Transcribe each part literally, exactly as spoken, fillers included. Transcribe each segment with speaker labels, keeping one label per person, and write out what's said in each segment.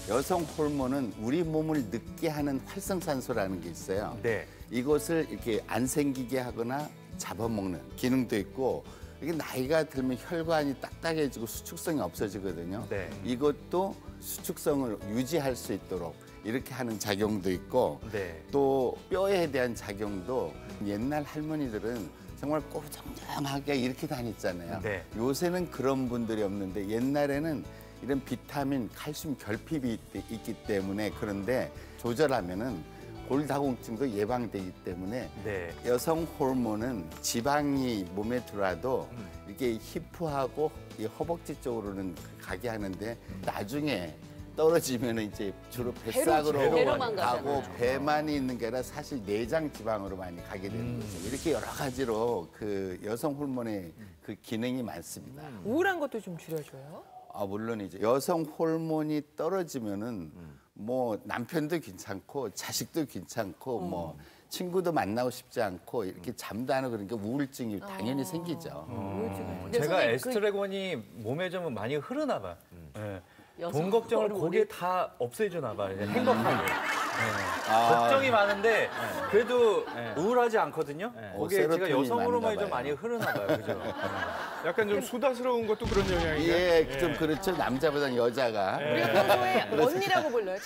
Speaker 1: 여성 호르몬은 우리 몸을 늙게 하는 활성산소라는 게 있어요.
Speaker 2: 네.
Speaker 1: 이것을 이렇게 안 생기게 하거나 잡아먹는 기능도 있고, 이게 나이가 들면 혈관이 딱딱해지고 수축성이 없어지거든요.
Speaker 2: 네.
Speaker 1: 이것도 수축성을 유지할 수 있도록 이렇게 하는 작용도 있고,
Speaker 2: 네.
Speaker 1: 또 뼈에 대한 작용도 옛날 할머니들은 정말 꼬부정정하게 이렇게 다녔잖아요.
Speaker 2: 네.
Speaker 1: 요새는 그런 분들이 없는데 옛날에는 이런 비타민, 칼슘 결핍이 있기 때문에, 그런데 조절하면은 골다공증도 예방되기 때문에
Speaker 2: 네.
Speaker 1: 여성 호르몬은 지방이 몸에 들어와도
Speaker 2: 음.
Speaker 1: 이게 히프하고 이 허벅지 쪽으로는 가게 하는데, 나중에 떨어지면 이제 주로 뱃삭으로
Speaker 3: 배로만
Speaker 1: 가고
Speaker 3: 가잖아요.
Speaker 1: 배만이 있는 게 아니라 사실 내장 지방으로 많이 가게 되는
Speaker 2: 음.
Speaker 1: 거죠. 이렇게 여러 가지로 그 여성 호르몬의 그 기능이 많습니다.
Speaker 4: 우울한 것도 좀 줄여줘요?
Speaker 1: 아, 물론이죠. 여성 호르몬이 떨어지면은 뭐 남편도 괜찮고 자식도 괜찮고 뭐 친구도 만나고 싶지 않고 이렇게 잠도 안 오고 그러니까 우울증이 당연히 생기죠.
Speaker 4: 우울증은.
Speaker 2: 제가 에스트레곤이 몸에 좀 많이 흐르나 봐. 예. 돈 걱정을 거기에 다 없애주나 봐. 이제 행복하게. 예.
Speaker 1: 아.
Speaker 2: 걱정이 많은데 그래도 우울하지 않거든요.
Speaker 1: 어,
Speaker 2: 거기에 제가
Speaker 1: 세로토닌이
Speaker 2: 여성 호르몬이
Speaker 1: 많은가
Speaker 2: 좀 많이
Speaker 1: 봐요.
Speaker 2: 흐르나 봐요. 그죠?
Speaker 5: 약간 좀 수다스러운 것도 그런 영향이에요.
Speaker 1: 예, 좀 그렇죠. 남자보다는 여자가.
Speaker 4: 우리가 평소에 언니라고 불러요,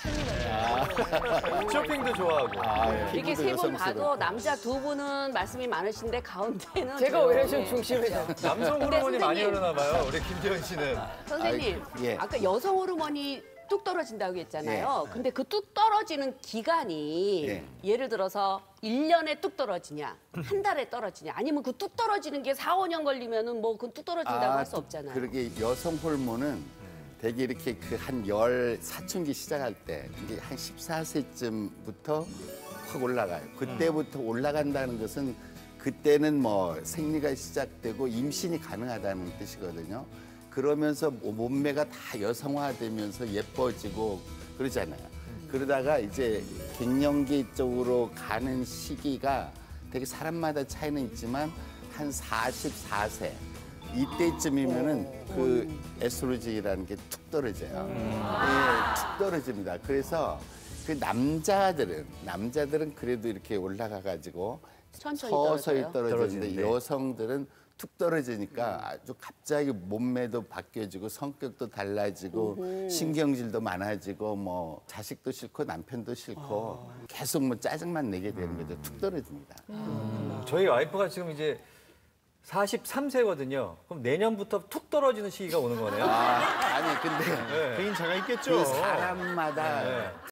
Speaker 4: 찬미가.
Speaker 2: 쇼핑도 좋아하고.
Speaker 1: 아, 예.
Speaker 3: 이렇게
Speaker 1: 피부도
Speaker 3: 세 분
Speaker 1: 여성스럽고.
Speaker 3: 봐도 남자 두 분은 말씀이 많으신데 가운데는
Speaker 4: 제가
Speaker 3: 저-
Speaker 4: 오히려 좀
Speaker 3: 네.
Speaker 4: 중심이죠.
Speaker 2: 남성
Speaker 3: 근데
Speaker 2: 호르몬이 많이
Speaker 3: 선생님.
Speaker 2: 흐르나 봐요. 우리 김재현 씨는.
Speaker 3: 선생님,
Speaker 1: 아, 예.
Speaker 3: 아까 여성 호르몬이 뚝 떨어진다고 했잖아요. 근데 그 뚝 떨어지는 기간이
Speaker 1: 예.
Speaker 3: 예를 들어서 일 년에 뚝 떨어지냐, 한 달에 떨어지냐, 아니면 그 뚝 떨어지는 게 사, 오 년 걸리면은 뭐 그 뚝 떨어진다고 할 수 없잖아요.
Speaker 1: 그러게 여성 호르몬은 되게 이렇게 그 한 열 사춘기 시작할 때, 이게 한 열네 세쯤부터 확 올라가요. 그때부터 올라간다는 것은 그때는 뭐 생리가 시작되고 임신이 가능하다는 뜻이거든요. 그러면서 몸매가 다 여성화되면서 예뻐지고 그러잖아요. 그러다가 이제 갱년기 쪽으로 가는 시기가 되게 사람마다 차이는 있지만 한 마흔네 세 이때쯤이면은 그 에스트로겐이라는 게 툭 떨어져요. 예, 툭 떨어집니다. 그래서 그 남자들은 남자들은 그래도 이렇게 올라가 가지고
Speaker 3: 천천히
Speaker 1: 서서히
Speaker 3: 떨어져요?
Speaker 1: 떨어지는데
Speaker 2: 떨어지는데.
Speaker 1: 여성들은 툭 떨어지니까 아주 갑자기 몸매도 바뀌어지고 성격도 달라지고 신경질도 많아지고 뭐 자식도 싫고 남편도 싫고 계속 뭐 짜증만 내게 되는 거죠. 툭 떨어집니다.
Speaker 2: 저희 와이프가 지금 이제 마흔세 세거든요. 그럼 내년부터 툭 떨어지는 시기가 오는 거네요.
Speaker 1: 아, 아니 근데
Speaker 5: 개인차가 있겠죠.
Speaker 1: 그 사람마다
Speaker 2: 네.